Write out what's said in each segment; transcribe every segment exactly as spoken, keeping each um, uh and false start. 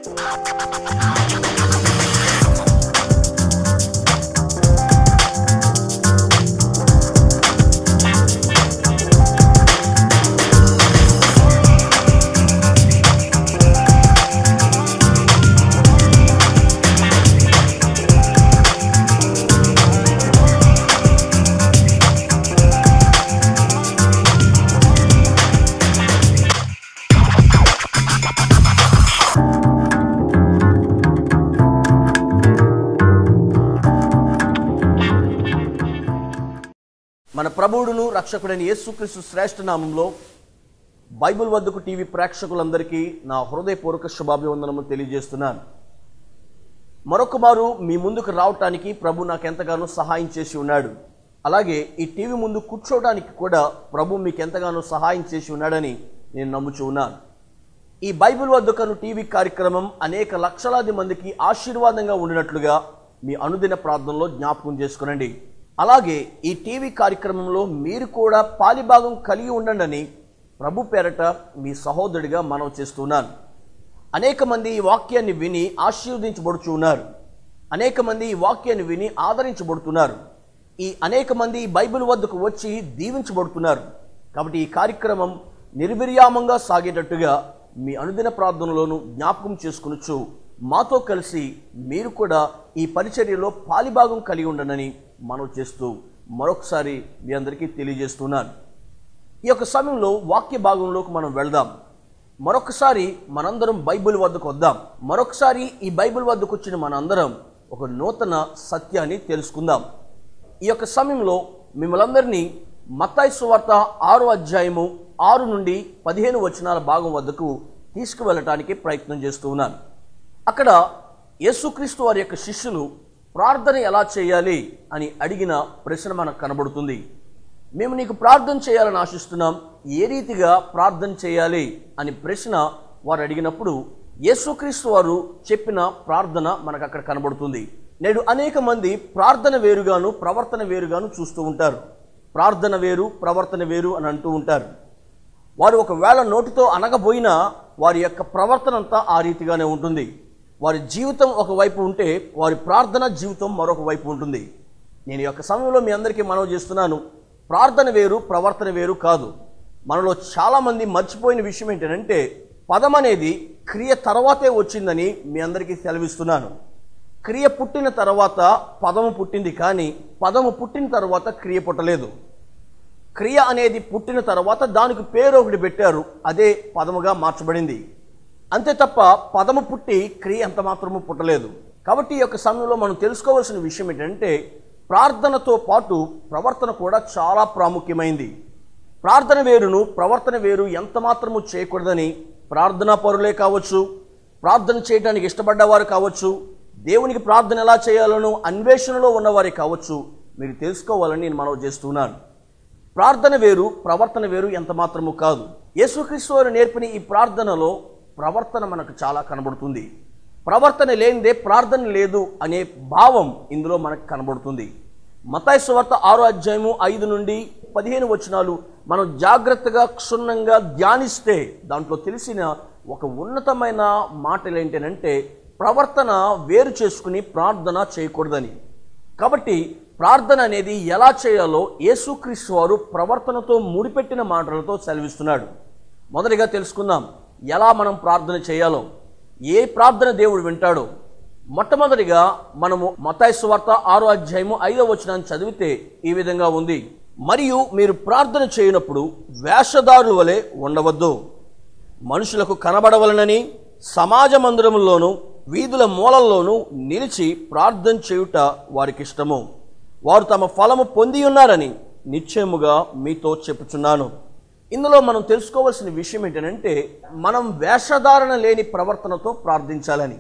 మన ప్రభువును రక్షకుడైన యేసుక్రీస్తు శ్రేష్ఠ నామంలో బైబిల్ వద్దకు టీవీ ప్రేక్షకులందరికీ నా హృదయపూర్వక శుభాభివందనము తెలియజేస్తున్నాను. మరొక మారు మీ ముందుకు రావటానికి ప్రభు నాకు ఎంతగానో సహాయం చేసి ఉన్నాడు. అలాగే ఈ టీవీ ముందు కూర్చోవడానికి కూడా ప్రభు మీకు ఎంతగానో సహాయం చేసి ఉన్నాడని నేను నమ్ముచూ ఉన్నాను. ఈ బైబిల్ వద్దకు టీవీ కార్యక్రమం అనేక లక్షలాది మందికి ఆశీర్వాదంగా ఉండినట్లుగా మీ అనుదిన ప్రార్థనలో జ్ఞాపకం చేసుకునండి. అలాగే ఈ టీవీ కార్యక్రమంలో మీరు కూడా పాలిభాగం కలిగి ఉండండి ప్రభు పేరట మీ సహోదరుడిగా మనవి చేస్తున్నాను. అనేక మంది ఈ వాక్యాన్ని విని ఆశీర్వదించబడుతున్నారు. అనేక మంది ఈ వాక్యాన్ని విని ఆదరించబడుతున్నారు. ఈ అనేక మంది ఈ బైబిల్ వద్దకు వచ్చి దీవించబడుతున్నారు. కాబట్టి ఈ కార్యక్రమం నిర్విర్యామంగా సాగేటట్టుగా మీ అనుదిన ప్రార్థనలోను జ్ఞాపకం చేసుకునొచ్చు మాతో కలిసి మీరు కూడా ఈ పరిచర్యలో పాలిభాగం కలిగి ఉండనని మనం చేస్తూ మరొకసారి మీ అందరికీ తెలియజేస్తున్నాను. ఈ యొక్క సమయంలో వాక్య భాగంలోకి మనం వెళ్దాం. మరొకసారి మనందరం బైబిల్ వద్దకు వద్దాం. మరొకసారి ఈ బైబిల్ వద్దకు వచ్చిన మనందరం ఒక నూతన సత్యాన్ని తెలుసుకుందాం. ఈ యొక్క సమయంలో మిమ్మల్ందరినీ మత్తయి సువార్త ఆరో అధ్యాయము ఆరు నుండి పదిహేను వచనాల భాగం వద్దకు తీసుకువెళ్ళటానికి ప్రయత్నం చేస్తూ ఉన్నాను. అక్కడ యేసుక్రీస్తు వారి యొక్క శిష్యులు ప్రార్థన ఎలా చేయాలి అని అడిగిన ప్రశ్న మనకు కనబడుతుంది. మేము నీకు ప్రార్థన చేయాలని ఆశిస్తున్నాం, ఏ రీతిగా ప్రార్థన చేయాలి అని ప్రశ్న వారు అడిగినప్పుడు యేసుక్రీస్తు వారు చెప్పిన ప్రార్థన మనకు అక్కడ కనబడుతుంది. నేడు అనేక మంది ప్రార్థన వేరుగాను ప్రవర్తన వేరుగాను చూస్తూ ఉంటారు. ప్రార్థన వేరు ప్రవర్తన వేరు అని అంటూ ఉంటారు. వారు ఒకవేళ నోటితో అనగబోయినా వారి యొక్క ప్రవర్తన అంతా ఆ రీతిగానే ఉంటుంది. వారి జీవితం ఒకవైపు ఉంటే వారి ప్రార్థన జీవితం మరొక వైపు ఉంటుంది. నేను ఈ యొక్క సమయంలో మీ అందరికీ మనవి చేస్తున్నాను, ప్రార్థన వేరు ప్రవర్తన వేరు కాదు. మనలో చాలామంది మర్చిపోయిన విషయం ఏంటంటే పదం అనేది క్రియ తర్వాతే వచ్చిందని మీ అందరికీ సెలవిస్తున్నాను. క్రియ పుట్టిన తర్వాత పదము పుట్టింది, కానీ పదము పుట్టిన తర్వాత క్రియ పుట్టలేదు. క్రియ అనేది పుట్టిన తర్వాత దానికి పేరు ఒకటి పెట్టారు, అదే పదముగా మార్చబడింది. అంతే తప్ప పదము పుట్టి క్రియ ఎంత మాత్రము పుట్టలేదు. కాబట్టి ఈ యొక్క సమయంలో మనం తెలుసుకోవాల్సిన విషయం ఏంటంటే ప్రార్థనతో పాటు ప్రవర్తన కూడా చాలా ప్రాముఖ్యమైంది. ప్రార్థన వేరును ప్రవర్తన వేరు ఎంత మాత్రము చేయకూడదని ప్రార్థనా పరులే కావచ్చు, ప్రార్థన చేయడానికి ఇష్టపడ్డవారు కావచ్చు, దేవునికి ప్రార్థన ఎలా చేయాలనో అన్వేషణలో ఉన్నవారే కావచ్చు, మీరు తెలుసుకోవాలని నేను మనవి చేస్తున్నాను. ప్రార్థన వేరు ప్రవర్తన వేరు ఎంత మాత్రము కాదు. యేసుక్రీస్తు వారు నేర్పిన ఈ ప్రార్థనలో ప్రవర్తన మనకు చాలా కనబడుతుంది. ప్రవర్తన లేనిదే ప్రార్థన లేదు అనే భావం ఇందులో మనకు కనబడుతుంది. మత్తయి సువార్త ఆరో అధ్యాయము ఐదు నుండి పదిహేను వచనాలు మనం జాగ్రత్తగా క్షుణ్ణంగా ధ్యానిస్తే దాంట్లో తెలిసిన ఒక ఉన్నతమైన మాటలు ఏంటంటే ప్రవర్తన వేరు చేసుకుని ప్రార్థన చేయకూడదని. కాబట్టి ప్రార్థన అనేది ఎలా చేయాలో యేసుక్రీస్తు వారు ప్రవర్తనతో ముడిపెట్టిన మాటలతో సెలవిస్తున్నాడు. మొదటిగా తెలుసుకుందాం ఎలా మనం ప్రార్థన చేయాలో, ఏ ప్రార్థన దేవుడు వింటాడో. మొట్టమొదటిగా మనము మత్తయి సువార్త ఆరో అధ్యాయము ఐదో వచనాన్ని చదివితే ఈ విధంగా ఉంది, మరియు మీరు ప్రార్థన చేయనప్పుడు వేషధారుల వలె ఉండవద్దు, మనుషులకు కనబడవలనని సమాజ మందిరముల్లోనూ వీధుల మూలల్లోనూ నిలిచి ప్రార్థన చేయుట వారికి ఇష్టము, వారు తమ ఫలము పొంది ఉన్నారని నిశ్చయముగా మీతో చెప్పుచున్నాను. ఇందులో మనం తెలుసుకోవాల్సిన విషయం ఏంటంటే మనం వేషధారణ లేని ప్రవర్తనతో ప్రార్థించాలని.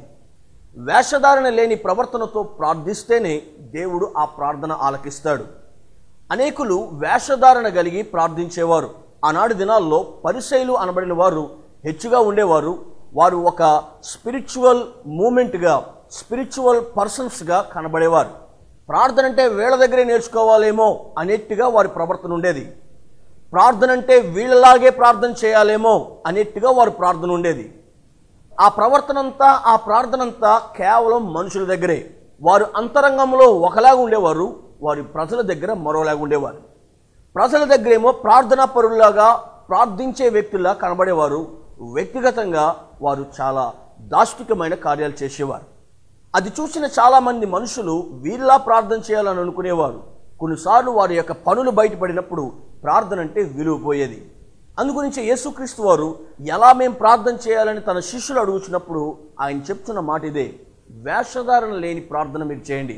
వేషధారణ లేని ప్రవర్తనతో ప్రార్థిస్తేనే దేవుడు ఆ ప్రార్థన ఆలకిస్తాడు. అనేకులు వేషధారణ కలిగి ప్రార్థించేవారు. ఆనాడు దినాల్లో పరిసయ్యులు అనబడిన వారు హెచ్చుగా ఉండేవారు. వారు ఒక స్పిరిచువల్ మూమెంట్గా స్పిరిచువల్ పర్సన్స్గా కనబడేవారు. ప్రార్థన అంటే వీళ్ళ దగ్గరే నేర్చుకోవాలేమో అనేట్టుగా వారి ప్రవర్తన ఉండేది. ప్రార్థన అంటే వీళ్ళలాగే ప్రార్థన చేయాలేమో అనేట్టుగా వారి ప్రార్థన ఉండేది. ఆ ప్రవర్తన అంతా, ఆ ప్రార్థన అంతా కేవలం మనుషుల దగ్గరే. వారు అంతరంగంలో ఒకలాగా ఉండేవారు, వారి ప్రజల దగ్గర మరోలాగా ఉండేవారు. ప్రజల దగ్గరేమో ప్రార్థనా పరుల్లాగా, ప్రార్థించే వ్యక్తుల్లా కనబడేవారు. వ్యక్తిగతంగా వారు చాలా దాష్టికమైన కార్యాలు చేసేవారు. అది చూసిన చాలామంది మనుషులు వీళ్ళలా ప్రార్థన చేయాలని అనుకునేవారు. కొన్నిసార్లు వారి యొక్క పనులు బయటపడినప్పుడు ప్రార్థన అంటే విలువ పోయేది. అందుగురించి యేసుక్రీస్తు వారు ఎలా మేము ప్రార్థన చేయాలని తన శిష్యులు అడుగుతున్నప్పుడు ఆయన చెప్తున్న మాట ఇదే: వేషధారణ లేని ప్రార్థన మీరు చేయండి.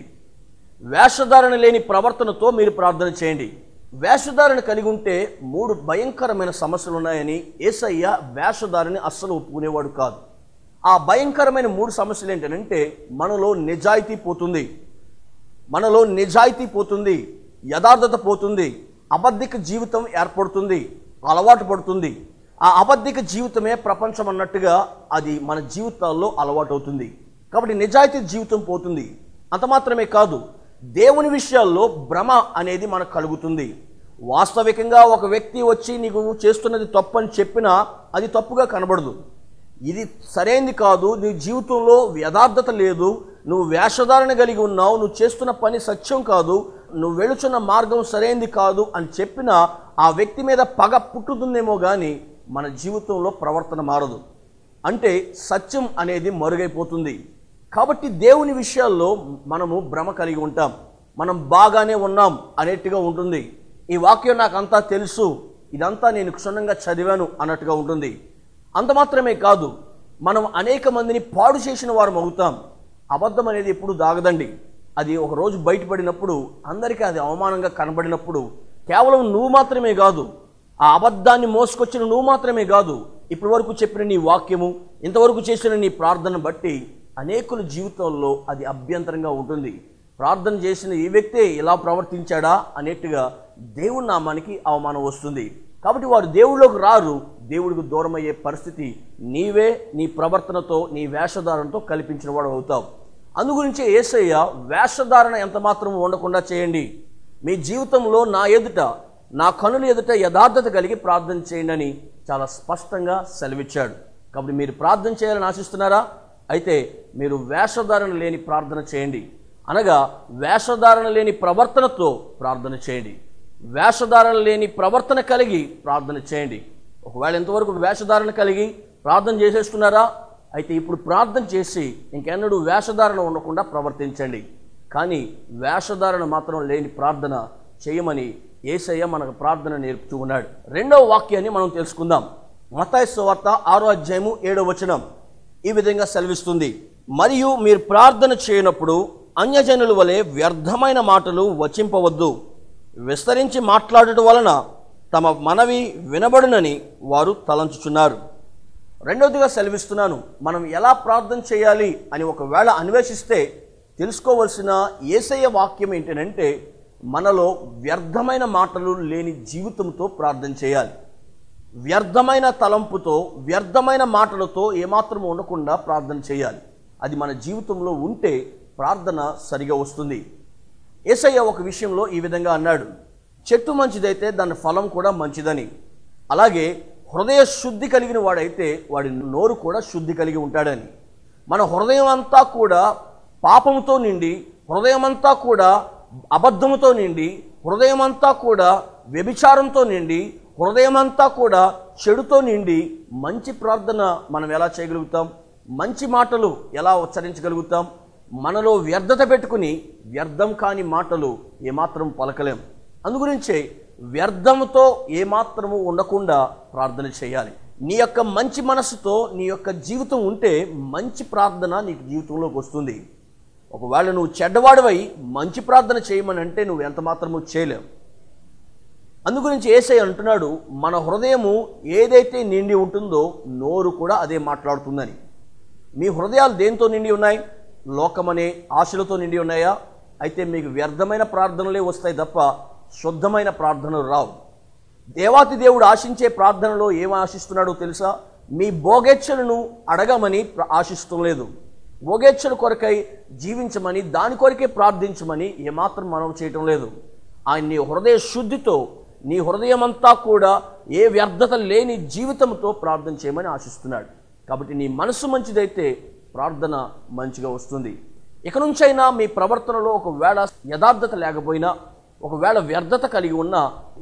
వేషధారణ లేని ప్రవర్తనతో మీరు ప్రార్థన చేయండి. వేషధారణ కలిగి ఉంటే మూడు భయంకరమైన సమస్యలు ఉన్నాయని యేసయ్య వేషధారని అస్సలు ఒప్పుకునేవాడు కాదు. ఆ భయంకరమైన మూడు సమస్యలు ఏంటంటే, మనలో నిజాయితీ పోతుంది, మనలో నిజాయితీ పోతుంది, యథార్థత పోతుంది, అబద్ధిక జీవితం ఏర్పడుతుంది, అలవాటు పడుతుంది. ఆ అబద్ధిక జీవితమే ప్రపంచం అన్నట్టుగా అది మన జీవితాల్లో అలవాటు అవుతుంది. కాబట్టి నిజాయితీ జీవితం పోతుంది. అంత మాత్రమే కాదు, దేవుని విషయాల్లో భ్రమ అనేది మనకు కలుగుతుంది. వాస్తవికంగా ఒక వ్యక్తి వచ్చి నీకు చేస్తున్నది తప్పు అని చెప్పినా అది తప్పుగా కనబడదు. ఇది సరైనది కాదు, నీ జీవితంలో యథార్థత లేదు, నువ్వు వేషధారణ కలిగి ఉన్నావు, నువ్వు చేస్తున్న పని సత్యం కాదు, నువ్వు వెళుచున్న మార్గం సరైనది కాదు అని చెప్పినా ఆ వ్యక్తి మీద పగ పుట్టుతుందేమో కానీ మన జీవితంలో ప్రవర్తన మారదు. అంటే సత్యం అనేది మరుగైపోతుంది. కాబట్టి దేవుని విషయాల్లో మనము భ్రమ కలిగి ఉంటాం. మనం బాగానే ఉన్నాం అనేట్టుగా ఉంటుంది. ఈ వాక్యం నాకు అంతా తెలుసు, ఇదంతా నేను క్షుణ్ణంగా చదివాను అన్నట్టుగా ఉంటుంది. అంత మాత్రమే కాదు, మనం అనేక మందిని పాడు చేసిన వారు అవుతాం. అబద్ధం అనేది ఎప్పుడు దాగదండి. అది ఒక రోజు బయటపడినప్పుడు, అందరికీ అది అవమానంగా కనబడినప్పుడు, కేవలం నువ్వు మాత్రమే కాదు, ఆ అబద్ధాన్ని మోసుకొచ్చిన నువ్వు మాత్రమే కాదు, ఇప్పటి వరకు చెప్పిన నీ వాక్యము, ఇంతవరకు చేసిన నీ ప్రార్థన బట్టి అనేకుల జీవితంలో అది అభ్యంతరంగా ఉంటుంది. ప్రార్థన చేసిన ఈ వ్యక్తే ఇలా ప్రవర్తించాడా అనేట్టుగా దేవుని నామానికి అవమానం వస్తుంది. కాబట్టి వారు దేవుళ్ళలోకి రారు, దేవుడికి దూరం అయ్యే పరిస్థితి నీవే నీ ప్రవర్తనతో, నీ వేషధారణతో కల్పించిన వాడు అవుతావు. అందుగురించే యేసయ్య వేషధారణ ఎంత మాత్రం ఉండకుండా చేయండి, మీ జీవితంలో నా ఎదుట, నా కనుల ఎదుట యథార్థత కలిగి ప్రార్థన చేయండి అని చాలా స్పష్టంగా సెలవిచ్చాడు. కాబట్టి మీరు ప్రార్థన చేయాలని ఆశిస్తున్నారా? అయితే మీరు వేషధారణ లేని ప్రార్థన చేయండి, అనగా వేషధారణ లేని ప్రవర్తనతో ప్రార్థన చేయండి. వేషధారణ లేని ప్రవర్తన కలిగి ప్రార్థన చేయండి. ఒకవేళ ఎంతవరకు వేషధారణ కలిగి ప్రార్థన చేసేస్తున్నారా? అయితే ఇప్పుడు ప్రార్థన చేసి ఇంకెన్నడూ వేషధారణ ఉండకుండా ప్రవర్తించండి. కానీ వేషధారణ మాత్రం లేని ప్రార్థన చేయమని యేసయ్య మనకు ప్రార్థన నేర్పుతూ ఉన్నాడు. రెండవ వాక్యాన్ని మనం తెలుసుకుందాం. మత్తయి సువార్త ఆరో అధ్యాయము ఏడో వచనం ఈ విధంగా సెలవిస్తుంది: మరియు మీరు ప్రార్థన చేయనప్పుడు అన్యజనుల వలె వ్యర్థమైన మాటలు వచింపవద్దు, విస్తరించి మాట్లాడటం వలన తమ మనవి వినబడునని వారు తలంచుచున్నారు. రెండవదిగా సెలవిస్తున్నాను, మనం ఎలా ప్రార్థన చేయాలి అని ఒకవేళ అన్వేషిస్తే తెలుసుకోవలసిన యేసయ్య వాక్యం ఏంటంటే, మనలో వ్యర్థమైన మాటలు లేని జీవితంతో ప్రార్థన చేయాలి. వ్యర్థమైన తలంపుతో, వ్యర్థమైన మాటలతో ఏమాత్రం ఉండకుండా ప్రార్థన చేయాలి. అది మన జీవితంలో ఉంటే ప్రార్థన సరిగా వస్తుంది. యేసయ్య ఒక విషయంలో ఈ విధంగా అన్నాడు: చెట్టు మంచిదైతే దాని ఫలం కూడా మంచిదని, అలాగే హృదయ శుద్ధి కలిగిన వాడైతే వాడి నోరు కూడా శుద్ధి కలిగి ఉంటాడని. మన హృదయం అంతా కూడా పాపంతో నిండి, హృదయం అంతా కూడా అబద్ధముతో నిండి, హృదయం అంతా కూడా వ్యభిచారంతో నిండి, హృదయం అంతా కూడా చెడుతో నిండి మంచి ప్రార్థన మనం ఎలా చేయగలుగుతాం? మంచి మాటలు ఎలా ఉచ్చరించగలుగుతాం? మనలో వ్యర్థత పెట్టుకుని వ్యర్థం కాని మాటలు ఏమాత్రం పలకలేం. అందుగురించే వ్యర్థముతో ఏమాత్రము ఉండకుండా ప్రార్థన చేయాలి. నీ యొక్క మంచి మనసుతో నీ యొక్క జీవితం ఉంటే మంచి ప్రార్థన నీకు జీవితంలోకి వస్తుంది. ఒకవేళ నువ్వు చెడ్డవాడివై మంచి ప్రార్థన చేయమని అంటే నువ్వు ఎంత మాత్రము చేయలేవు. అందుగురించి యేసయ్య అంటున్నాడు, మన హృదయము ఏదైతే నిండి ఉంటుందో నోరు కూడా అదే మాట్లాడుతుందని. మీ హృదయాలు దేంతో నిండి ఉన్నాయి? లోకమనే ఆశలతో నిండి ఉన్నాయా? అయితే మీకు వ్యర్థమైన ప్రార్థనలే వస్తాయి తప్ప శుద్ధమైన ప్రార్థనలు రావు. దేవాతి దేవుడు ఆశించే ప్రార్థనలో ఏం ఆశిస్తున్నాడో తెలుసా? మీ భోగేచ్ఛలను అడగమని ఆశిస్తూ లేదు. భోగేచ్ఛల కొరకై జీవించమని, దాని కొరకే ప్రార్థించమని ఏమాత్రం మనం చేయటం లేదు. ఆయన నీ హృదయ శుద్ధితో, నీ హృదయమంతా కూడా ఏ వ్యర్థత లేని జీవితంతో ప్రార్థన చేయమని ఆశిస్తున్నాడు. కాబట్టి నీ మనసు మంచిదైతే ప్రార్థన మంచిగా వస్తుంది. ఇక నుంచైనా మీ ప్రవర్తనలో ఒకవేళ యథార్థత లేకపోయినా, ఒకవేళ వ్యర్థత కలిగి ఉన్నా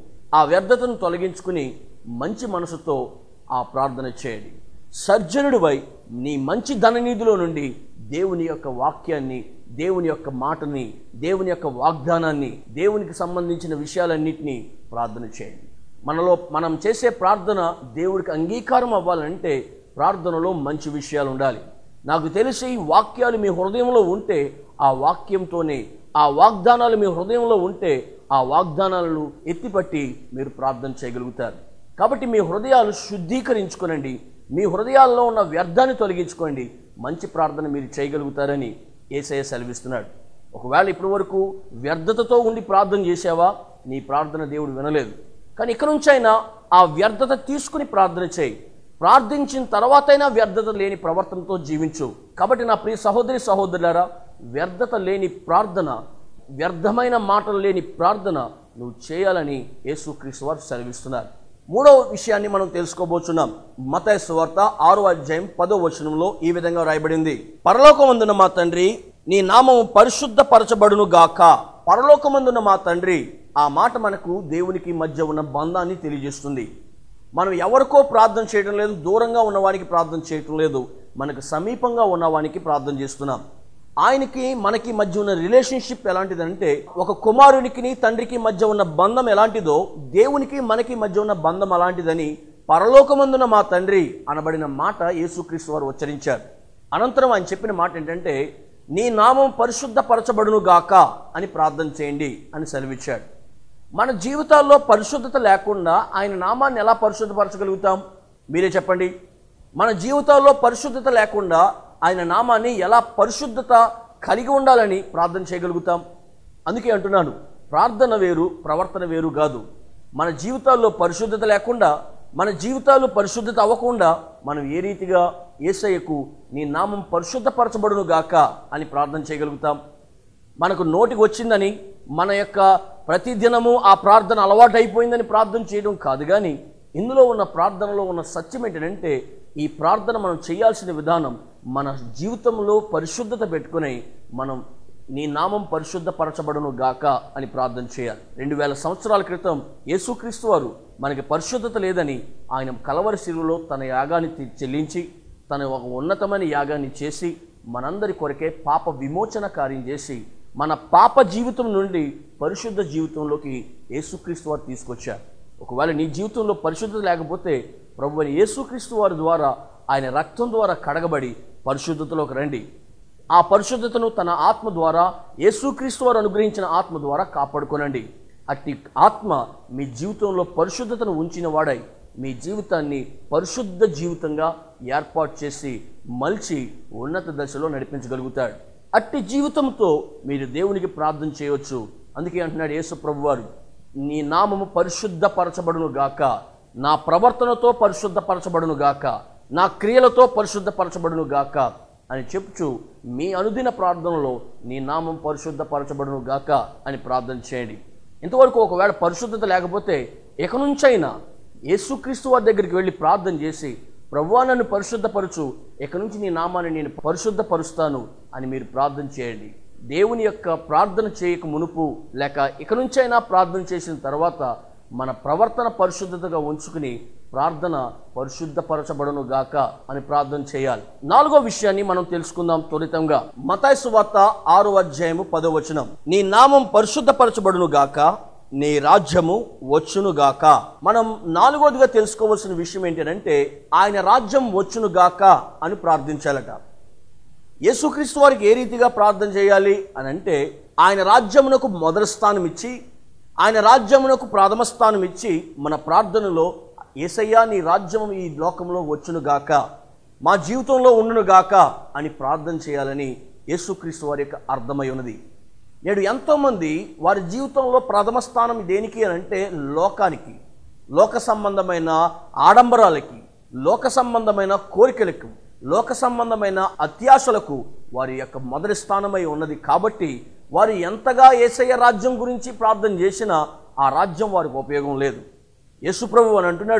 ఆ వ్యర్థతను తొలగించుకుని మంచి మనసుతో ఆ ప్రార్థన చేయండి. సర్జనుడివై నీ మంచి ధననిధిలో నుండి దేవుని యొక్క వాక్యాన్ని, దేవుని యొక్క మాటని, దేవుని యొక్క వాగ్దానాన్ని, దేవునికి సంబంధించిన విషయాలన్నింటినీ ప్రార్థన చేయండి. మనలో మనం చేసే ప్రార్థన దేవుడికి అంగీకారం అవ్వాలంటే ప్రార్థనలో మంచి విషయాలు ఉండాలి. నాకు తెలిసి ఈ వాక్యాలు మీ హృదయంలో ఉంటే ఆ వాక్యంతోనే, ఆ వాగ్దానాలు మీ హృదయంలో ఉంటే ఆ వాగ్దానాలను ఎత్తిపట్టి మీరు ప్రార్థన చేయగలుగుతారు. కాబట్టి మీ హృదయాలు శుద్ధీకరించుకోనండి, మీ హృదయాల్లో ఉన్న వ్యర్థాన్ని తొలగించుకోండి, మంచి ప్రార్థన మీరు చేయగలుగుతారని యేసయ్య సెలవిస్తున్నాడు. ఒకవేళ ఇప్పటి వరకు వ్యర్థతతో ఉండి ప్రార్థన చేసావా, నీ ప్రార్థన దేవుడు వినలేదు. కానీ ఇక నుంచైనా ఆ వ్యర్థత తీసుకుని ప్రార్థన చేయి. ప్రార్థించిన తర్వాతైనా వ్యర్థత లేని ప్రవర్తనతో జీవించు. కాబట్టి నా ప్రియ సహోదరి సహోదరులారా, వ్యర్థత లేని ప్రార్థన, వ్యర్థమైన మాటలు లేని ప్రార్థన నువ్వు చేయాలని యేసుక్రీస్తు వారు సెలవిస్తున్నారు. మూడవ విషయాన్ని మనం తెలుసుకోబోతున్నాం. మత్తయి సువార్త ఆరో అధ్యాయం పదో వచనంలో ఈ విధంగా రాయబడింది, పరలోకమందున మా తండ్రి నీ నామము పరిశుద్ధపరచబడును గాక. పరలోకమందున మా తండ్రి, ఆ మాట మనకు దేవునికి మధ్య ఉన్న బంధాన్ని తెలియజేస్తుంది. మనం ఎవరికో ప్రార్థన చేయడం లేదు, దూరంగా ఉన్నవానికి ప్రార్థన చేయటం లేదు, మనకు సమీపంగా ఉన్నవానికి ప్రార్థన చేస్తున్నాం. ఆయనకి మనకి మధ్య ఉన్న రిలేషన్షిప్ ఎలాంటిదంటే, ఒక కుమారునికి తండ్రికి మధ్య ఉన్న బంధం ఎలాంటిదో దేవునికి మనకి మధ్య ఉన్న బంధం అలాంటిదని పరలోకమందున మా తండ్రి అనబడిన మాట యేసుక్రీస్తు వారు ఉచ్చరించారు. అనంతరం ఆయన చెప్పిన మాట ఏంటంటే, నీ నామం పరిశుద్ధపరచబడును గాక అని ప్రార్థన చేయండి అని సెలవిచ్చాడు. మన జీవితాల్లో పరిశుద్ధత లేకుండా ఆయన నామాన్ని ఎలా పరిశుద్ధపరచగలుగుతాం? మీరే చెప్పండి. మన జీవితాల్లో పరిశుద్ధత లేకుండా ఆయన నామాన్ని ఎలా పరిశుద్ధత కలిగి ఉండాలని ప్రార్థన చేయగలుగుతాం? అందుకే అంటున్నాను, ప్రార్థన వేరు, ప్రవర్తన వేరు కాదు. మన జీవితాల్లో పరిశుద్ధత లేకుండా, మన జీవితాలు పరిశుద్ధత అవ్వకుండా మనం ఏ రీతిగా యేసయ్యకు నీ నామం పరిశుద్ధపరచబడును గాక అని ప్రార్థన చేయగలుగుతాం? మనకు నోటికి వచ్చిందని, మన యొక్క ప్రతిదినము ఆ ప్రార్థన అలవాటు అయిపోయిందని ప్రార్థన చేయడం కాదు. కానీ ఇందులో ఉన్న ప్రార్థనలో ఉన్న సత్యం ఏంటంటే, ఈ ప్రార్థన మనం చేయాల్సిన విధానం మన జీవితంలో పరిశుద్ధత పెట్టుకుని మనం నీ నామం పరిశుద్ధపరచబడును గాక అని ప్రార్థన చేయాలి. రెండు వేల సంవత్సరాల క్రితం యేసుక్రీస్తు వారు మనకి పరిశుద్ధత లేదని ఆయన కలవరి శిలువలో తన యాగాన్ని చెల్లించి, తన ఒక ఉన్నతమైన యాగాన్ని చేసి మనందరి కొరకే పాప విమోచన కార్యం చేసి మన పాప జీవితం నుండి పరిశుద్ధ జీవితంలోకి యేసుక్రీస్తు వారు తీసుకొచ్చారు. ఒకవేళ నీ జీవితంలో పరిశుద్ధత లేకపోతే ప్రభువైన యేసుక్రీస్తు వారి ద్వారా, ఆయన రక్తం ద్వారా కడగబడి పరిశుద్ధతలోకి రండి. ఆ పరిశుద్ధతను తన ఆత్మ ద్వారా, యేసుక్రీస్తు వారు అనుగ్రహించిన ఆత్మ ద్వారా కాపాడుకోనండి. అట్టి ఆత్మ మీ జీవితంలో పరిశుద్ధతను ఉంచిన వాడై మీ జీవితాన్ని పరిశుద్ధ జీవితంగా ఏర్పాటు చేసి మలిచి ఉన్నత దశలో నడిపించగలుగుతాడు. అట్టి జీవితంతో మీరు దేవునికి ప్రార్థన చేయవచ్చు. అందుకే అంటున్నాడు యేసు ప్రభు వారు, నీ నామము పరిశుద్ధపరచబడును గాక, నా ప్రవర్తనతో పరిశుద్ధపరచబడును గాక, నా క్రియలతో పరిశుద్ధపరచబడును గాక అని చెప్పుచు మీ అనుదిన ప్రార్థనలో నీ నామం పరిశుద్ధపరచబడును గాక అని ప్రార్థన చేయండి. ఇంతవరకు ఒకవేళ పరిశుద్ధత లేకపోతే ఇక నుంచైనా యేసుక్రీస్తు వారి దగ్గరికి వెళ్ళి ప్రార్థన చేసి, ప్రభువా నన్ను పరిశుద్ధపరచు, ఇక నుంచి నీ నామాన్ని నేను పరిశుద్ధపరుస్తాను అని మీరు ప్రార్థన చేయండి. దేవుని యొక్క ప్రార్థన చేయక మునుపు లేక ఇక నుంచైనా ప్రార్థన చేసిన తర్వాత మన ప్రవర్తన పరిశుద్ధతగా ఉంచుకుని ప్రార్థన పరిశుద్ధపరచబడును గాక అని ప్రార్థన చేయాలి. నాలుగో విషయాన్ని మనం తెలుసుకుందాం త్వరితంగా. మత్తయి సువార్త ఆరో అధ్యాయము పదో వచనం, నీ నామం పరిశుద్ధపరచబడును గాక, నీ రాజ్యము వచ్చును గాక. మనం నాలుగోదిగా తెలుసుకోవాల్సిన విషయం ఏంటంటే, ఆయన రాజ్యం వచ్చును గాక అని ప్రార్థించాలట. యేసుక్రీస్తు వారికి ఏ రీతిగా ప్రార్థన చేయాలి అని అంటే, ఆయన రాజ్యమునకు మొదటి స్థానం ఇచ్చి, ఆయన రాజ్యమునకు ప్రథమ స్థానం ఇచ్చి మన ప్రార్థనలో యేసయ్యా నీ రాజ్యం ఈ లోకంలో వచ్చును గాక, మా జీవితంలో ఉండును గాక అని ప్రార్థన చేయాలని యేసుక్రీస్తు వారి యొక్క అర్థమై ఉన్నది. నేడు ఎంతోమంది వారి జీవితంలో ప్రథమ స్థానం దేనికి అని అంటే లోకానికి, లోక సంబంధమైన ఆడంబరాలకి, లోక సంబంధమైన కోరికలకు, లోక సంబంధమైన అత్యాశలకు వారి యొక్క మొదటి స్థానమై ఉన్నది. కాబట్టి వారు ఎంతగా యేసయ్య రాజ్యం గురించి ప్రార్థన చేసినా ఆ రాజ్యం వారికి ఉపయోగం లేదు. యేసు ప్రభువు అని అంటున్నాడు,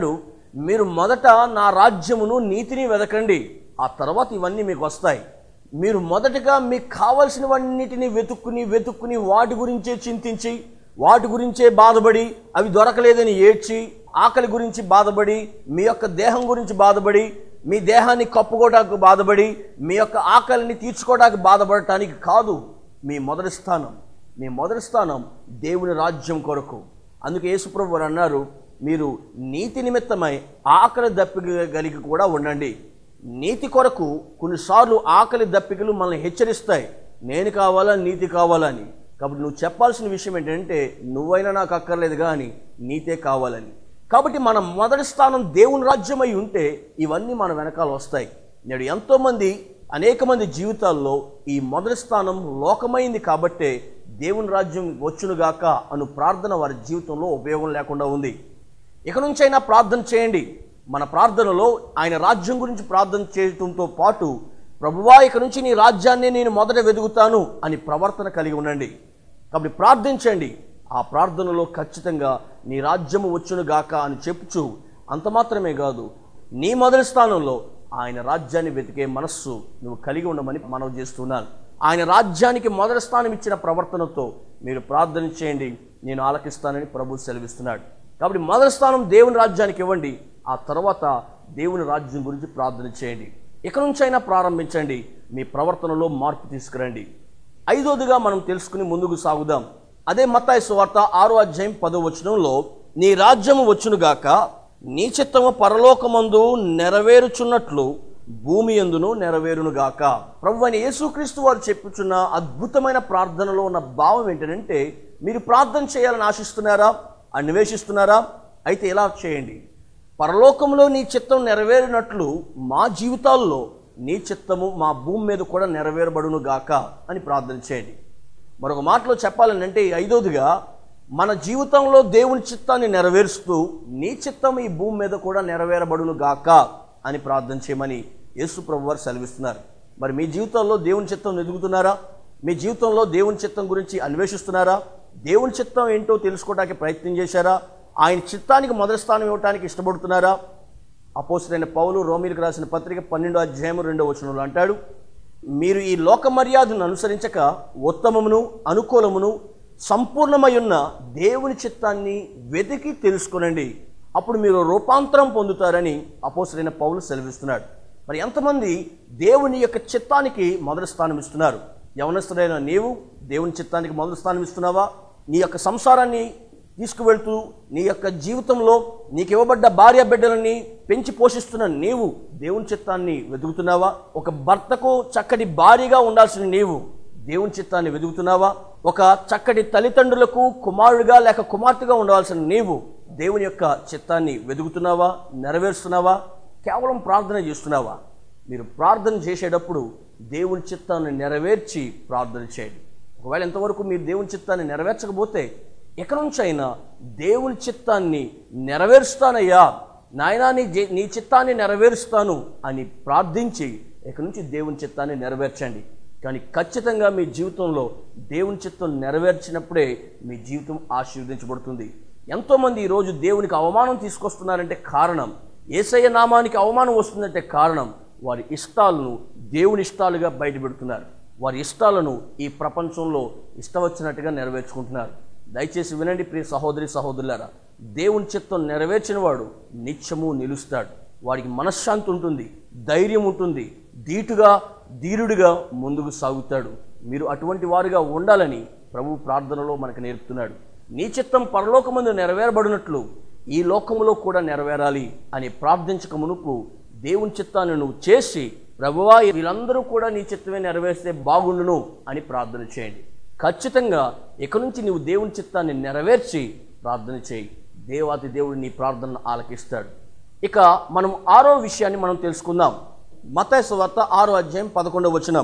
మీరు మొదట నా రాజ్యమును నీతిని వెతకండి, ఆ తర్వాత ఇవన్నీ మీకు వస్తాయి. మీరు మొదటగా మీకు కావలసినవన్నిటిని వెతుక్కుని వెతుక్కుని వాటి గురించే చింతించి, వాటి గురించే బాధపడి, అవి దొరకలేదని ఏడ్చి, ఆకలి గురించి బాధపడి, మీ యొక్క దేహం గురించి బాధపడి, మీ దేహాన్ని కప్పుకోవడానికి బాధపడి, మీ యొక్క ఆకలిని తీర్చుకోవడానికి బాధపడటానికి కాదు మీ మొదటి స్థానం. మీ మొదటి స్థానం దేవుని రాజ్యం కొరకు. అందుకే యేసుప్రభు వారు అన్నారు, మీరు నీతి నిమిత్తమై ఆకలి దప్పిక కలిగి కూడా ఉండండి. నీతి కొరకు కొన్నిసార్లు ఆకలి దప్పికలు మనల్ని హెచ్చరిస్తాయి, నేను కావాలా నీతి కావాలని. కాబట్టి నువ్వు చెప్పాల్సిన విషయం ఏంటంటే, నువ్వైనా నాకు అక్కర్లేదు కానీ నీతే కావాలని. కాబట్టి మన మొదటి స్థానం దేవుని రాజ్యం అయి ఉంటే ఇవన్నీ మన వెనకాల వస్తాయి. నేడు ఎంతోమంది అనేక మంది జీవితాల్లో ఈ మొదటి స్థానం లోకమైంది కాబట్టే దేవుని రాజ్యం వచ్చునుగాక అను ప్రార్థన వారి జీవితంలో ఉపయోగం లేకుండా ఉంది. ఇక నుంచైనా ప్రార్థన చేయండి. మన ప్రార్థనలో ఆయన రాజ్యం గురించి ప్రార్థన చేయడంతో పాటు, ప్రభువా ఇక నుంచి నీ రాజ్యాన్ని నేను మొదట వెతుకుతాను అని ప్రవర్తన కలిగి ఉండండి. కాబట్టి ప్రార్థించండి. ఆ ప్రార్థనలో ఖచ్చితంగా నీ రాజ్యము వచ్చునుగాక అని చెప్పుచు, అంత మాత్రమే కాదు, నీ మొదటి స్థానంలో ఆయన రాజ్యాన్ని వెతికే మనస్సు నువ్వు కలిగి ఉండమని మనవి చేస్తున్నాను. ఆయన రాజ్యానికి మొదటి స్థానం ఇచ్చిన ప్రవర్తనతో మీరు ప్రార్థన చేయండి, నేను ఆలకిస్తానని ప్రభు సెలవిస్తున్నాడు. కాబట్టి మొదటి స్థానం దేవుని రాజ్యానికి ఇవ్వండి, ఆ తర్వాత దేవుని రాజ్యం గురించి ప్రార్థన చేయండి. ఇక నుంచైనా ప్రారంభించండి, మీ ప్రవర్తనలో మార్పు తీసుకురండి. ఐదోదిగా మనం తెలుసుకుని ముందుకు సాగుదాం. అదే మత్తయి సువార్త ఆరో అధ్యాయం పదో వచనంలో, నీ రాజ్యము వచ్చునుగాక, నీ చిత్తము పరలోకమందు నెరవేరుచున్నట్లు భూమి యందును నెరవేరునుగాక. ప్రభువైన అయిన యేసుక్రీస్తు వారు చెప్పుచున్న అద్భుతమైన ప్రార్థనలో ఉన్న భావం ఏంటంటే, మీరు ప్రార్థన చేయాలని ఆశిస్తున్నారా, అన్వేషిస్తున్నారా? అయితే ఇలా చేయండి, పరలోకంలో నీ చిత్తం నెరవేరినట్లు మా జీవితాల్లో నీ చిత్తము మా భూమి మీద కూడా నెరవేరబడును గాక అని ప్రార్థన చేయండి. మరొక మాటలో చెప్పాలంటే, ఐదోదిగా మన జీవితంలో దేవుని చిత్తాన్ని నెరవేరుస్తూ నీ చిత్తం ఈ భూమి మీద కూడా నెరవేరబడును గాక అని ప్రార్థన చేయమని యేసు ప్రభు వారు సెలవిస్తున్నారు. మరి మీ జీవితంలో దేవుని చిత్తం ఎదుగుతున్నారా? మీ జీవితంలో దేవుని చిత్తం గురించి అన్వేషిస్తున్నారా? దేవుని చిత్తం ఏంటో తెలుసుకోవడానికి ప్రయత్నం చేశారా? ఆయన చిత్తానికి మొదటి స్థానం ఇవ్వడానికి ఇష్టపడుతున్నారా? అపోస్తలుడైన పౌలు రోమీయులకు రాసిన పత్రిక పన్నెండో అధ్యాయం రెండో వచనంలో అంటాడు, మీరు ఈ లోక మర్యాదను అనుసరించక ఉత్తమమును అనుకూలమును సంపూర్ణమై ఉన్న దేవుని చిత్తాన్ని వెతికి తెలుసుకొనండి, అప్పుడు మీరు రూపాంతరం పొందుతారని అపోస్తలుడైన పౌలు సెలవిస్తున్నాడు. మరి ఎంతమంది దేవుని యొక్క చిత్తానికి మొదటి స్థానం ఇస్తున్నారు? యవనస్తుడైన నీవు దేవుని చిత్తానికి మొదటి స్థానం ఇస్తున్నావా? నీ యొక్క సంసారాన్ని తీసుకువెళ్తూ నీ యొక్క జీవితంలో నీకు ఇవ్వబడ్డ భార్య బిడ్డలని పెంచి పోషిస్తున్న నీవు దేవుని చిత్తాన్ని వెతుకుతున్నావా? ఒక భర్తకు చక్కటి భార్యగా ఉండాల్సిన నీవు దేవుని చిత్తాన్ని వెతుకుతున్నావా? ఒక చక్కటి తల్లిదండ్రులకు కుమారుడిగా లేక కుమార్తెగా ఉండాల్సిన నీవు దేవుని యొక్క చిత్తాన్ని వెతుకుతున్నావా, నెరవేరుస్తున్నావా? కేవలం ప్రార్థన చేస్తున్నావా? మీరు ప్రార్థన చేసేటప్పుడు దేవుని చిత్తాన్ని నెరవేర్చి ప్రార్థన చేయండి. ఒకవేళ ఎంతవరకు మీరు దేవుని చిత్తాన్ని నెరవేర్చకపోతే, ఇక నుంచి అయినా దేవుని చిత్తాన్ని నెరవేరుస్తానయ్యా, నాయనా నీ నీ చిత్తాన్ని నెరవేరుస్తాను అని ప్రార్థించి ఇక నుంచి దేవుని చిత్తాన్ని నెరవేర్చండి. కానీ ఖచ్చితంగా మీ జీవితంలో దేవుని చిత్తం నెరవేర్చినప్పుడే మీ జీవితం ఆశీర్వదించబడుతుంది. ఎంతోమంది ఈరోజు దేవునికి అవమానం తీసుకొస్తున్నారంటే కారణం, యేసయ్య నామానికి అవమానం వస్తుందంటే కారణం, వారి ఇష్టాలను దేవుని ఇష్టాలుగా బయటపెడుతున్నారు. వారి ఇష్టాలను ఈ ప్రపంచంలో ఇష్టం వచ్చినట్టుగా నెరవేర్చుకుంటున్నారు. దయచేసి వినండి ప్రియ సహోదరి సహోదరులారా, దేవుని చిత్తం నెరవేర్చిన వాడు నిత్యము నిలుస్తాడు. వాడికి మనశ్శాంతి ఉంటుంది, ధైర్యం ఉంటుంది, ధీటుగా ధీరుడిగా ముందుకు సాగుతాడు. మీరు అటువంటి వారుగా ఉండాలని ప్రభు ప్రార్థనలో మనకు నేర్పుతున్నాడు. నీ చిత్తం పరలోకమందు నెరవేరబడినట్లు ఈ లోకములో కూడా నెరవేరాలి అని ప్రార్థించక మునుపు దేవుని చిత్తాన్ని నువ్వు చేసి, ప్రభువా వీళ్ళందరూ కూడా నీ చిత్తమే నెరవేరిస్తే బాగుండును అని ప్రార్థన చేయండి. ఖచ్చితంగా ఇక నుంచి నువ్వు దేవుని చిత్తాన్ని నెరవేర్చి ప్రార్థన చేయి. దేవాతి దేవుడు నీ ప్రార్థనను ఆలకిస్తాడు. ఇక మనం ఆరో విషయాన్ని మనం తెలుసుకుందాం. మత్తయి సువార్త ఆరో అధ్యాయం పదకొండవ వచనం,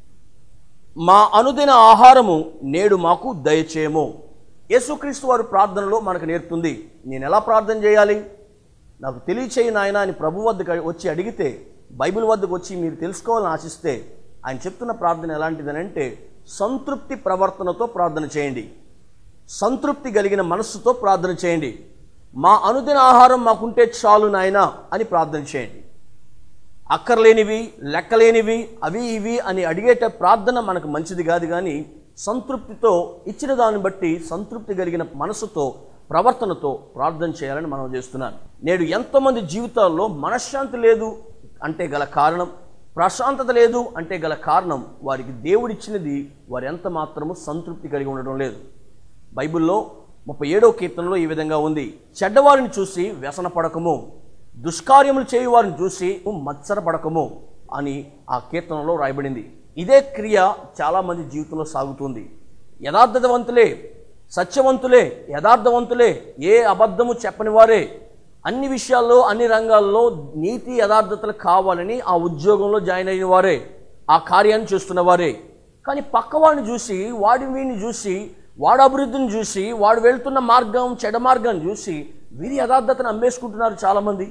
మా అనుదిన ఆహారము నేడు మాకు దయచేయము. యేసుక్రీస్తు వారు ప్రార్థనలో మనకు నేర్పుతుంది. నేను ఎలా ప్రార్థన చేయాలి, నాకు తెలియచేయి నాయన అని ప్రభు వద్దకు వచ్చి అడిగితే, బైబిల్ వద్దకు వచ్చి మీరు తెలుసుకోవాలని ఆశిస్తే ఆయన చెప్తున్న ప్రార్థన ఎలాంటిదనంటే, సంతృప్తి ప్రవర్తనతో ప్రార్థన చేయండి, సంతృప్తి కలిగిన మనస్సుతో ప్రార్థన చేయండి. మా అనుదిన ఆహారం మాకుంటే చాలు నాయనా అని ప్రార్థన చేయండి. అక్కర్లేనివి, లెక్కలేనివి, అవి ఇవి అని అడిగేట ప్రార్థన మనకు మంచిది కాదు. కానీ సంతృప్తితో, ఇచ్చిన దాన్ని బట్టి సంతృప్తి కలిగిన మనసుతో, ప్రవర్తనతో ప్రార్థన చేయాలని మనం చేస్తున్నాను. నేడు ఎంతోమంది జీవితాల్లో మనశ్శాంతి లేదు అంటే గల కారణం, ప్రశాంతత లేదు అంటే గల కారణం, వారికి దేవుడిచ్చినది వారు ఎంత మాత్రము సంతృప్తి కలిగి ఉండడం లేదు. బైబిల్లో ముప్పై ఏడవ కీర్తనలో ఈ విధంగా ఉంది, చెడ్డవారిని చూసి వ్యసన పడకము, దుష్కార్యములు చేయువారిని చూసి మత్సరపడకము అని ఆ కీర్తనలో రాయబడింది. ఇదే క్రియ చాలామంది జీవితంలో సాగుతుంది. యథార్థవంతులే, సత్యవంతులే, యథార్థవంతులే, ఏ అబద్ధము చెప్పని వారే, అన్ని విషయాల్లో అన్ని రంగాల్లో నీతి యథార్థతలు కావాలని ఆ ఉద్యోగంలో జాయిన్ అయిన వారే, ఆ కార్యాన్ని చేస్తున్న వారే. కానీ పక్కవాడిని చూసి, వాడి వీడిని చూసి, వాడు అభివృద్ధిని చూసి, వాడు వెళ్తున్న మార్గం చెడ మార్గాన్ని చూసి వీరి యథార్థతను అమ్మేసుకుంటున్నారు చాలామంది.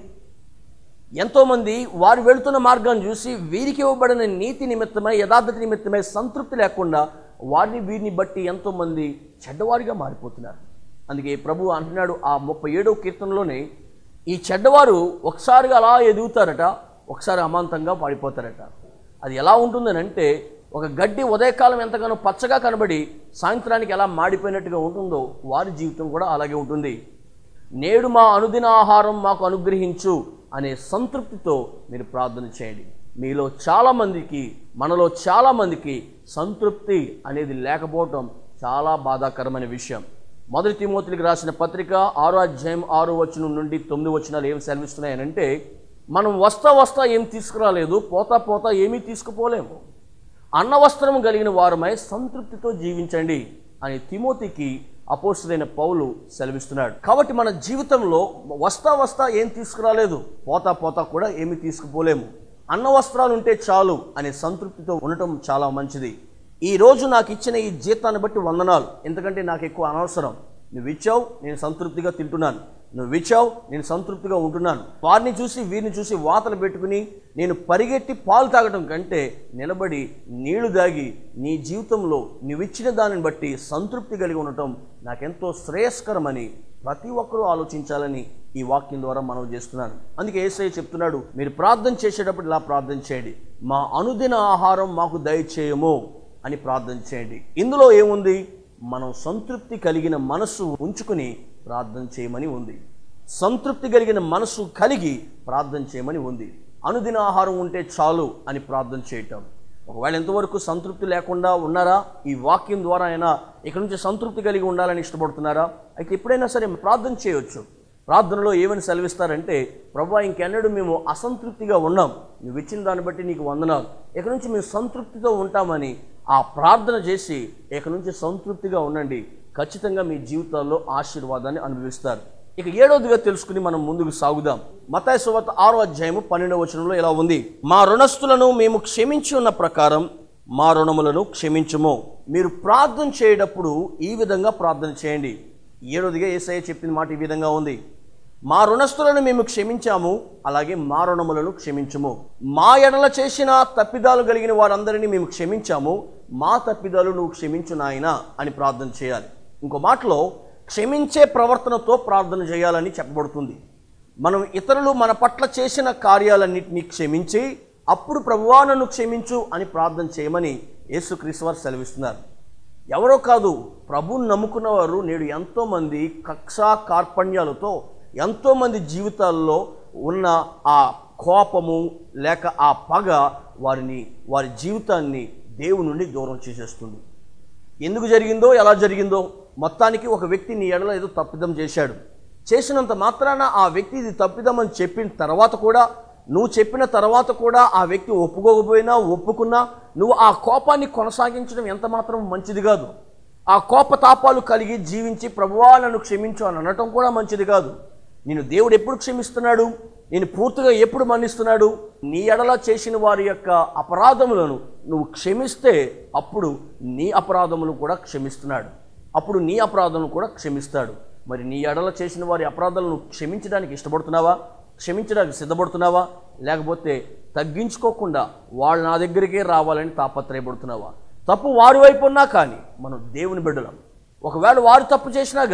ఎంతోమంది వారు వెళుతున్న మార్గాన్ని చూసి వీరికి ఇవ్వబడిన నీతి నిమిత్తమై, యథార్థత నిమిత్తమై సంతృప్తి లేకుండా వారిని వీరిని బట్టి ఎంతోమంది చెడ్డవారిగా మారిపోతున్నారు. అందుకే ప్రభు అంటున్నాడు ఆ ముప్పై ఏడవ కీర్తనలోనే, ఈ చెడ్డవారు ఒకసారిగా అలా ఎదుగుతారట, ఒకసారి అమాంతంగా పడిపోతారట. అది ఎలా ఉంటుందని అంటే, ఒక గడ్డి ఉదయకాలం ఎంతగానో పచ్చగా కనబడి సాయంత్రానికి ఎలా మాడిపోయినట్టుగా ఉంటుందో వారి జీవితం కూడా అలాగే ఉంటుంది. నేడు మా అనుదిన ఆహారం మాకు అనుగ్రహించు అనే సంతృప్తితో మీరు ప్రార్థన చేయండి. మీలో చాలామందికి, మనలో చాలామందికి సంతృప్తి అనేది లేకపోవటం చాలా బాధాకరమైన విషయం. మొదటి తిమోతికి రాసిన పత్రిక ఆరో అధ్యాయం ఆరో వచనం నుండి తొమ్మిది వచనాలు ఏం సెలవిస్తున్నాయనంటే, మనం వస్తా వస్తా ఏం తీసుకురాలేదు, పోతా పోతా ఏమీ తీసుకుపోలేము, అన్న వస్త్రం కలిగిన వారమై సంతృప్తితో జీవించండి అని తిమోతికి అపోస్తలుడైన పౌలు సెలవిస్తున్నాడు. కాబట్టి మన జీవితంలో వస్తా వస్తా ఏం తీసుకురాలేదు, పోతా పోతా కూడా ఏమీ తీసుకుపోలేము, అన్న వస్త్రాలు ఉంటే చాలు అనే సంతృప్తితో ఉండటం చాలా మంచిది. ఈ రోజు నాకు ఇచ్చిన ఈ జీతాన్ని బట్టి వందనాలు, ఎందుకంటే నాకు ఎక్కువ అనవసరం, నువ్వు ఇచ్చావు నేను సంతృప్తిగా తింటున్నాను, నువ్వు ఇచ్చావు నేను సంతృప్తిగా ఉంటున్నాను. వారిని చూసి వీరిని చూసి వాతలు పెట్టుకుని నేను పరిగెట్టి పాలు తాగటం కంటే నిలబడి నీళ్లు దాగి నీ జీవితంలో నువ్విచ్చిన దానిని బట్టి సంతృప్తి కలిగి ఉండటం నాకెంతో శ్రేయస్కరమని ప్రతి ఒక్కరూ ఆలోచించాలని ఈ వాక్యం ద్వారా మనం చేస్తున్నాను. అందుకే యేసయ్య చెప్తున్నాడు, మీరు ప్రార్థన చేసేటప్పుడు ఇలా ప్రార్థన చేయండి, మా అనుదిన ఆహారం మాకు దయచేయము అని ప్రార్థన చేయండి. ఇందులో ఏముంది? మనం సంతృప్తి కలిగిన మనసు ఉంచుకుని ప్రార్థన చేయమని ఉంది. సంతృప్తి కలిగిన మనసు కలిగి ప్రార్థన చేయమని ఉంది. అనుదిన ఆహారం ఉంటే చాలు అని ప్రార్థన చేయటం. ఒకవేళ ఎంతవరకు సంతృప్తి లేకుండా ఉన్నారా? ఈ వాక్యం ద్వారా అయినా ఇక నుంచి సంతృప్తి కలిగి ఉండాలని ఇష్టపడుతున్నారా? అయితే ఎప్పుడైనా సరే ప్రార్థన చేయవచ్చు. ప్రార్థనలో ఏమని సెలవిస్తారంటే, ప్రభువా ఇంకెన్నడూ మేము అసంతృప్తిగా ఉన్నాం, నువ్వు ఇచ్చిన దాన్ని బట్టి నీకు వందనాలు, ఇక నుంచి మేము సంతృప్తితో ఉంటామని ఆ ప్రార్థన చేసి ఇక నుంచి సంతృప్తిగా ఉండండి. ఖచ్చితంగా మీ జీవితాల్లో ఆశీర్వాదాన్ని అనుభవిస్తారు. ఇక ఏడవదిగా తెలుసుకుని మనం ముందుకు సాగుదాం. మత్తయి సువార్త ఆరో అధ్యాయము పన్నెండవ వచనంలో ఇలా ఉంది, మా రుణస్థులను మేము క్షమించి ఉన్న ప్రకారం మా రుణములను క్షమించుము. మీరు ప్రార్థన చేయటప్పుడు ఈ విధంగా ప్రార్థన చేయండి. ఏడవదిగా యేసయ్య చెప్పిన మాట ఈ విధంగా ఉంది, మా రుణస్థులను మేము క్షమించాము, అలాగే మా రుణములను క్షమించుము. మా ఎడల చేసిన తప్పిదాలు కలిగిన వారందరినీ మేము క్షమించాము, మా తప్పిదాలు నువ్వు క్షమించు నాయనా అని ప్రార్థన చేయాలి. ఇంకో మాటలో క్షమించే ప్రవర్తనతో ప్రార్థన చేయాలని చెప్పబడుతుంది. మనం ఇతరులు మన పట్ల చేసిన కార్యాలన్నింటినీ క్షమించి అప్పుడు ప్రభువా నన్ను క్షమించు అని ప్రార్థన చేయమని యేసుక్రీస్తు వారు సెలవిస్తున్నారు. ఎవరో కాదు, ప్రభువుని నమ్ముకున్న వారు నేడు ఎంతోమంది కక్షా కార్పణ్యాలతో ఎంతోమంది జీవితాల్లో ఉన్న ఆ కోపము లేక ఆ పగ వారిని వారి జీవితాన్ని దేవుని నుండి దూరం చేసేస్తుంది. ఎందుకు జరిగిందో ఎలా జరిగిందో, మొత్తానికి ఒక వ్యక్తి నీ ఎడల ఏదో తప్పిదం చేశాడు, చేసినంత మాత్రాన ఆ వ్యక్తి ఇది తప్పిదం అని చెప్పిన తర్వాత కూడా, నువ్వు చెప్పిన తర్వాత కూడా ఆ వ్యక్తి ఒప్పుకోకపోయినా ఒప్పుకున్నా నువ్వు ఆ కోపాన్ని కొనసాగించడం ఎంత మాత్రం మంచిది కాదు. ఆ కోపతాపాలు కలిగి జీవించి ప్రభువా నన్ను క్షమించు అని అనటం కూడా మంచిది కాదు. నేను దేవుడు ఎప్పుడు క్షమిస్తున్నాడు? నేను పూర్తిగా ఎప్పుడు మన్నిస్తున్నాడు? నీ ఎడల చేసిన వారి యొక్క అపరాధములను నువ్వు క్షమిస్తే అప్పుడు నీ అపరాధములు కూడా క్షమిస్తున్నాడు, అప్పుడు నీ అపరాధములు కూడా క్షమిస్తాడు. మరి నీ ఎడల చేసిన వారి అపరాధాలను క్షమించడానికి ఇష్టపడుతున్నావా? క్షమించడానికి సిద్ధపడుతున్నావా? లేకపోతే తగ్గించుకోకుండా వాళ్ళు నా దగ్గరికే రావాలని తాపత్రయపడుతున్నావా? తప్పు వారి వైపు ఉన్నా కానీ మనం దేవుని బిడ్డలం. ఒకవేళ వారు తప్పు చేసినా కానీ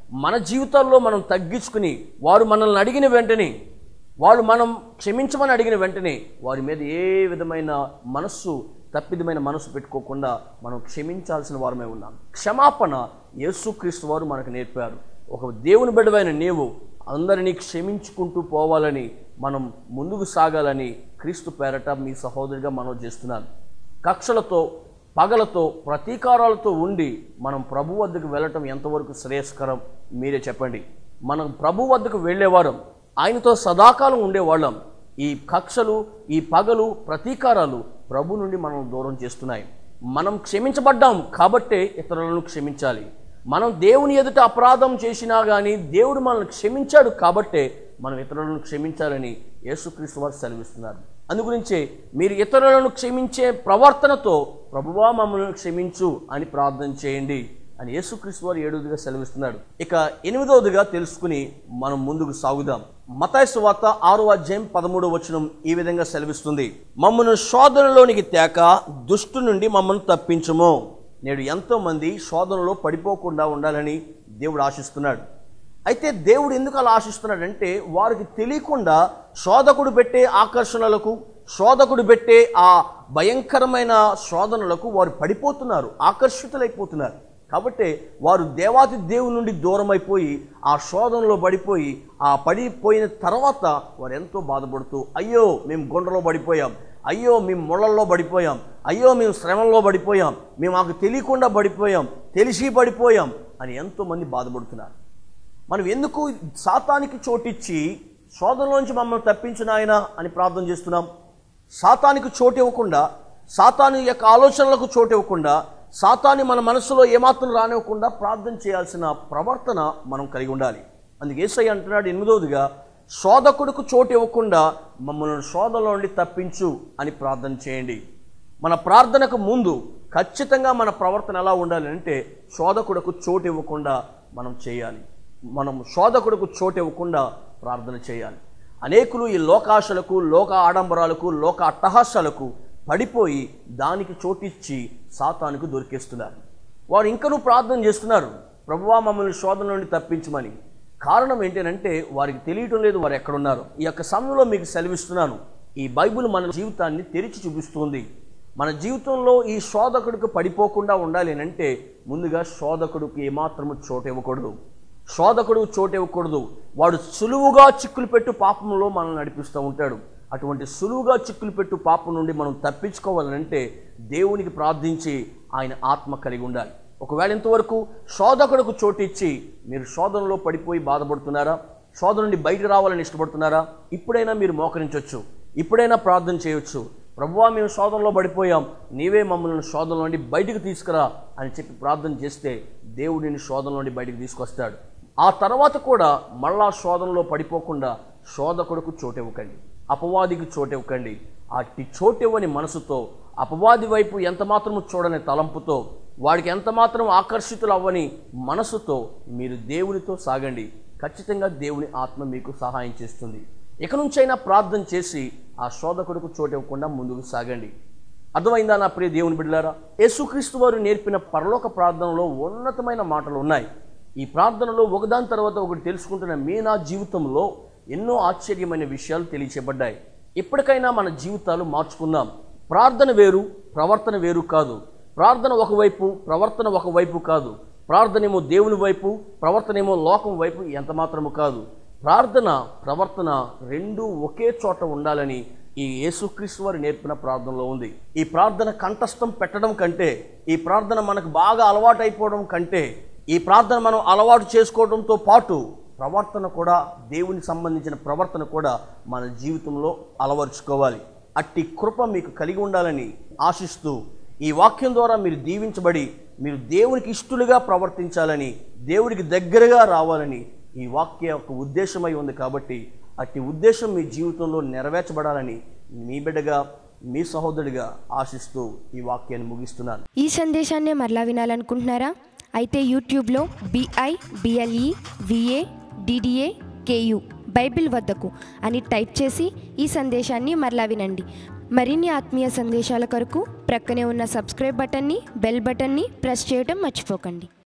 మన జీవితాల్లో మనం తగ్గించుకుని, వారు మనల్ని అడిగిన వెంటనే, వాళ్ళు మనం క్షమించమని అడిగిన వెంటనే వారి మీద ఏ విధమైన మనస్సు, తప్పిదమైన మనసు పెట్టుకోకుండా మనం క్షమించాల్సిన వారమే ఉన్నాం. క్షమాపణ యేసుక్రీస్తు వారు మనకు నేర్పారు. ఒక దేవుని బిడ్డవైన నీవు అందరినీ క్షమించుకుంటూ పోవాలని, మనం ముందుకు సాగాలని క్రీస్తు పేరట మీ సహోదరిగా మనం చేస్తున్నాను. కక్షలతో, పగలతో, ప్రతీకారాలతో ఉండి మనం ప్రభు వద్దకు వెళ్ళటం ఎంతవరకు శ్రేయస్కరం మీరే చెప్పండి. మనం ప్రభు వద్దకు వెళ్ళేవారం, ఆయనతో సదాకాలం ఉండేవాళ్ళం. ఈ కక్షలు, ఈ పగలు, ప్రతీకారాలు ప్రభు నుండి మనం దూరం చేస్తున్నాయి. మనం క్షమించబడ్డాం కాబట్టే ఇతరులను క్షమించాలి. మనం దేవుని ఎదుట అపరాధం చేసినా కానీ దేవుడు మనల్ని క్షమించాడు కాబట్టే మనం ఇతరులను క్షమించాలని యేసుక్రీస్తు వారు సెలవిస్తున్నారు. అందుగురించే మీరు ఇతరులను క్షమించే ప్రవర్తనతో ప్రభువా మమ్మల్ని క్షమించు అని ప్రార్థన చేయండి అని యేసుక్రీస్తు వారు ఏడవదిగా సెలవిస్తున్నాడు. ఇక ఎనిమిదవదిగా తెలుసుకుని మనం ముందుకు సాగుదాం. మత్తయి సువార్త ఆరో అధ్యాయం పదమూడవ వచనం ఈ విధంగా సెలవిస్తుంది, మమ్మను శోధనలోనికి తేక దుష్టు నుండి మమ్మల్ని తప్పించుము. నేడు ఎంతో మంది శోధనలో పడిపోకుండా ఉండాలని దేవుడు ఆశిస్తున్నాడు. అయితే దేవుడు ఎందుకు అలా ఆశిస్తున్నాడంటే, వారికి తెలియకుండా శోధకుడు పెట్టే ఆకర్షణలకు, శోధకుడు పెట్టే ఆ భయంకరమైన శోధనలకు వారు పడిపోతున్నారు, ఆకర్షితులైపోతున్నారు. కాబట్టి వారు దేవాతి దేవుని నుండి దూరం అయిపోయి ఆ శోధనలో పడిపోయి, ఆ పడిపోయిన తర్వాత వారు ఎంతో బాధపడుతూ, అయ్యో మేము గుండెలో పడిపోయాం, అయ్యో మేము ముళ్ళల్లో పడిపోయాం, అయ్యో మేము శ్రమంలో పడిపోయాం, మేము మాకు తెలియకుండా పడిపోయాం, తెలిసి పడిపోయాం అని ఎంతోమంది బాధపడుతున్నారు. మనం ఎందుకు సాతానికి చోటిచ్చి శోధనలోంచి మమ్మల్ని తప్పించిన ఆయన అని ప్రార్థన చేస్తున్నాం? సాతానికి చోటు ఇవ్వకుండా, సాతాను యొక్క ఆలోచనలకు చోటు ఇవ్వకుండా, సాతాన్ని మన మనసులో ఏమాత్రం రానివ్వకుండా ప్రార్థన చేయాల్సిన ప్రవర్తన మనం కలిగి ఉండాలి. అందుకే యేసయ్య అంటున్నాడు ఎనిమిదవదిగా, శోధకుడికి చోటు ఇవ్వకుండా మమ్మల్ని శోధనలో నుండి తప్పించు అని ప్రార్థన చేయండి. మన ప్రార్థనకు ముందు ఖచ్చితంగా మన ప్రవర్తన ఎలా ఉండాలి అంటే, శోధకుడికి చోటు ఇవ్వకుండా మనం చేయాలి. మనం శోధకుడికి చోటు ఇవ్వకుండా ప్రార్థన చేయాలి. అనేకులు ఈ లోకాశలకు, లోక ఆడంబరాలకు, లోక అట్టహాసాలకు పడిపోయి దానికి చోటిచ్చి సాతానుకు దొరికేస్తున్నారు. వారు ఇంకనూ ప్రార్థన చేస్తున్నారు, ప్రభువా మమ్మల్ని శోధన నుండి తప్పించమని. కారణం ఏంటంటే వారికి తెలియటం లేదు వారు ఎక్కడున్నారు. ఈ యొక్క సమయంలో మీకు సెలవిస్తున్నాను, ఈ బైబిల్ మన జీవితాన్ని తెరిచి చూపిస్తుంది. మన జీవితంలో ఈ శోధకుడికి పడిపోకుండా ఉండాలి అంటే ముందుగా శోధకుడికి ఏమాత్రము చోటు ఇవ్వకూడదు. శోధకుడు చోటు ఇవ్వకూడదు. వాడు సులువుగా చిక్కులు పెట్టు పాపంలో మనల్ని నడిపిస్తూ ఉంటాడు. అటువంటి సులువుగా చిక్కులు పెట్టు పాపం నుండి మనం తప్పించుకోవాలంటే దేవునికి ప్రార్థించి ఆయన ఆత్మ కలిగి ఉండాలి. ఒకవేళ ఇంతవరకు శోధకుడికి చోటిచ్చి మీరు శోధనలో పడిపోయి బాధపడుతున్నారా? శోధన నుండి బయటకు రావాలని ఇష్టపడుతున్నారా? ఇప్పుడైనా మీరు మోకరించవచ్చు, ఇప్పుడైనా ప్రార్థన చేయొచ్చు. ప్రభువా మేము శోధనలో పడిపోయాం, నీవే మమ్మల్ని శోధన నుండి బయటకు తీసుకురా అని చెప్పి ప్రార్థన చేస్తే దేవుడిని శోధన నుండి బయటకు తీసుకొస్తాడు. ఆ తర్వాత కూడా మళ్ళా శోధనలో పడిపోకుండా శోధకుడికి చోటివ్వకండి, అపవాదికి చోటివ్వకండి. అట్టి చోటివ్వని మనసుతో, అపవాది వైపు ఎంత మాత్రము చూడని తలంపుతో, వాడికి ఎంత మాత్రం ఆకర్షితులు అవ్వని మనసుతో మీరు దేవునితో సాగండి. ఖచ్చితంగా దేవుని ఆత్మ మీకు సహాయం చేస్తుంది. ఇక నుంచైనా ప్రార్థన చేసి ఆ శోధకుడికి చోటు ఇవ్వకుండా ముందుకు సాగండి. అర్థమైందా నా ప్రియ దేవుని బిడ్డలారా? యేసుక్రీస్తు వారు నేర్పిన పరలోక ప్రార్థనలో ఉన్నతమైన మాటలు ఉన్నాయి. ఈ ప్రార్థనలో ఒకదాని తర్వాత ఒకటి తెలుసుకుంటున్న మీ నా జీవితంలో ఎన్నో ఆశ్చర్యమైన విషయాలు తెలియచేయబడ్డాయి. ఇప్పటికైనా మన జీవితాలు మార్చుకుందాం. ప్రార్థన వేరు, ప్రవర్తన వేరు కాదు. ప్రార్థన ఒకవైపు, ప్రవర్తన ఒకవైపు కాదు. ప్రార్థన ఏమో దేవుని వైపు, ప్రవర్తన ఏమో లోకం వైపు ఎంత మాత్రము కాదు. ప్రార్థన, ప్రవర్తన రెండూ ఒకే చోట ఉండాలని ఈ యేసుక్రీస్తు వారు నేర్పిన ప్రార్థనలో ఉంది. ఈ ప్రార్థన కంఠస్థం పెట్టడం కంటే, ఈ ప్రార్థన మనకు బాగా అలవాటు అయిపోవడం కంటే, ఈ ప్రార్థన మనం అలవాటు చేసుకోవడంతో పాటు ప్రవర్తన కూడా, దేవునికి సంబంధించిన ప్రవర్తన కూడా మన జీవితంలో అలవర్చుకోవాలి. అట్టి కృప మీకు కలిగి ఉండాలని ఆశిస్తూ, ఈ వాక్యం ద్వారా మీరు దీవించబడి మీరు దేవునికి ఇష్టలుగా ప్రవర్తించాలని, దేవునికి దగ్గరగా రావాలని ఈ వాక్య యొక్క ఉద్దేశమై ఉంది. కాబట్టి అట్టి ఉద్దేశం మీ జీవితంలో నెరవేర్చబడాలని మీ బిడ్డగా, మీ సహోదరుడిగా ఆశిస్తూ ఈ వాక్యాన్ని ముగిస్తున్నాను. ఈ సందేశాన్ని మరలా వినాలనుకుంటున్నారా? అయితే యూట్యూబ్లో బిఐ బిఎల్ఈ విఏ డిడిఏ కేయు బైబిల్ వద్దకు అని టైప్ చేసి ఈ సందేశాన్ని మరలా వినండి. మరిన్ని ఆత్మీయ సందేశాల కొరకు ప్రక్కనే ఉన్న సబ్స్క్రైబ్ బటన్ని, బెల్ బటన్ని ప్రెస్ చేయడం మర్చిపోకండి.